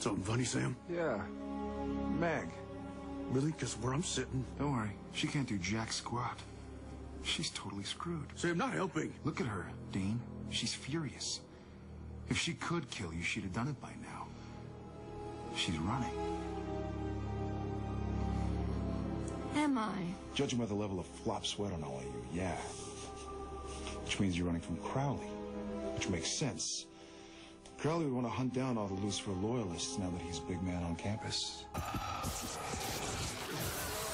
Something funny, Sam? Yeah. Meg. Really? Because where I'm sitting... Don't worry. She can't do jack squat. She's totally screwed. Sam, not helping. Look at her, Dean. She's furious. If she could kill you, she'd have done it by now. She's running. Am I? Judging by the level of flop sweat on all of you, yeah. Which means you're running from Crowley. Which makes sense. Crowley would want to hunt down all the Lucifer loyalists now that he's big man on campus.